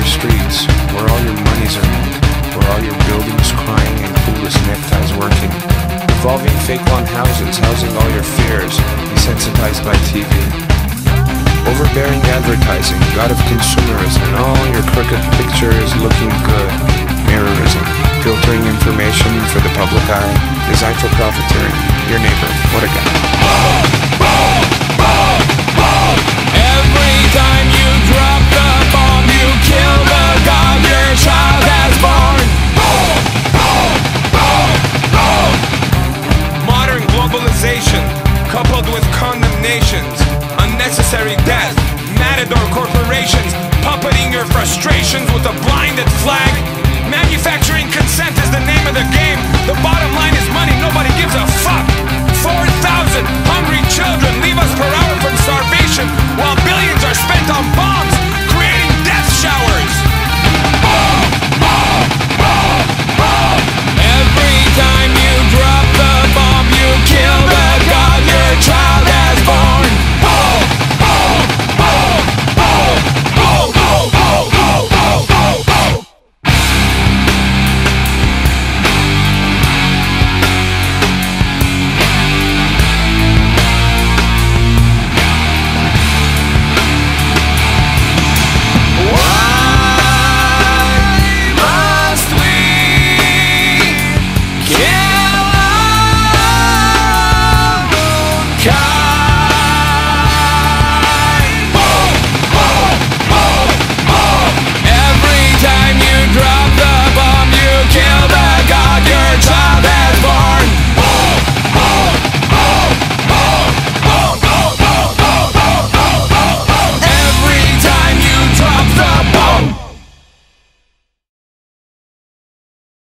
streets, where all your money's earned, where all your buildings crying and clueless neckties working. Revolving fake lawn houses, housing all your fears, desensitized by TV. Overbearing advertising, god of consumerism, and all your crooked pictures looking good. Mirrorism, filtering information for the public eye, designed for profiteering. Your neighbor, what a guy. Every time you drop the bomb, you kill the